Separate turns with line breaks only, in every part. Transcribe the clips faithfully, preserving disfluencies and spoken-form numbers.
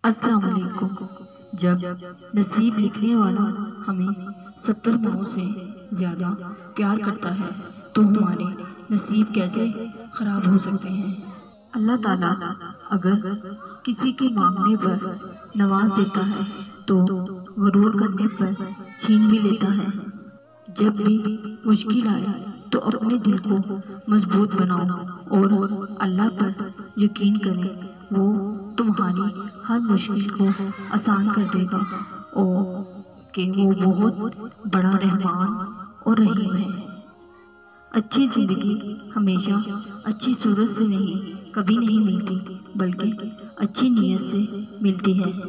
السلام علیکم۔ جب نصیب لکھنے والا ہمیں ستر ماہوں سے زیادہ پیار کرتا ہے تو ہمارے نصیب کیسے خراب ہو سکتے ہیں؟ اللہ تعالیٰ اگر کسی کے مانگنے پر نواز دیتا ہے تو غرور کرنے پر چھین بھی لیتا ہے۔ جب بھی مشکل آئے تو اپنے دل کو مضبوط بناؤ اور اللہ پر یقین کریں، وہ تمہاری ہر مشکل کو آسان کر دے گا اور کہ وہ بہت بڑا رحمان اور رحیم ہے۔ اچھی زندگی ہمیشہ اچھی صورت سے نہیں کبھی نہیں ملتی بلکہ اچھی نیت سے ملتی ہے۔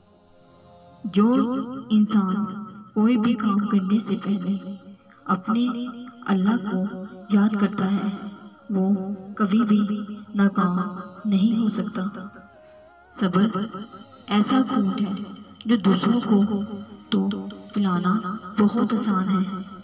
جو انسان کوئی بھی کام کرنے سے پہلے اپنے اللہ کو یاد کرتا ہے وہ کبھی بھی ناکام نہیں ہو سکتا۔ صبر ایسا گھونٹ ہے جو دوسروں کو تو پلانا بہت آسان ہے،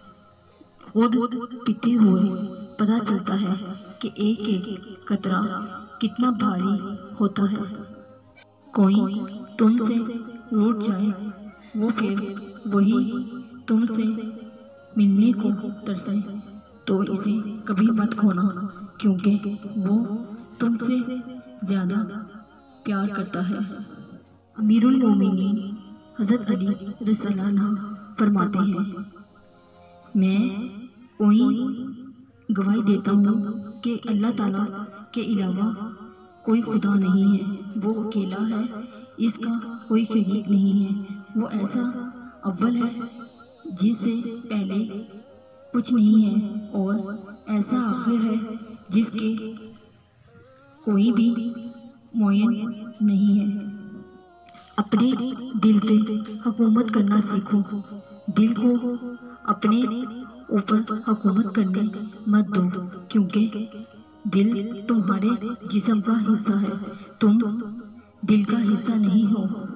خود پیتے ہوئے پتہ چلتا ہے کہ ایک ایک قطرہ کتنا بھاری ہوتا ہے۔ کوئی تم سے روٹھ جائے وہ پھر وہی تم سے ملنے کو ترسے تو اسے کبھی مت کھونا، کیونکہ وہ تم سے زیادہ پیار کرتا ہے۔ امیر المومنین حضرت علی رضی اللہ عنہ فرماتے ہیں، میں کوئی گواہی دیتا ہوں کہ اللہ تعالیٰ کے علاوہ کوئی خدا نہیں ہے، وہ اکیلا ہے، اس کا کوئی شریک نہیں ہے، وہ ایسا اول ہے جس سے پہلے کچھ نہیں ہے اور ایسا آخر ہے جس کے کوئی بھی معین نہیں ہے۔ اپنے دل پہ حکومت کرنا سیکھو، دل کو اپنے اوپر حکومت کرنے مت دو، کیونکہ دل تمہارے جسم کا حصہ ہے، تم دل کا حصہ نہیں ہو۔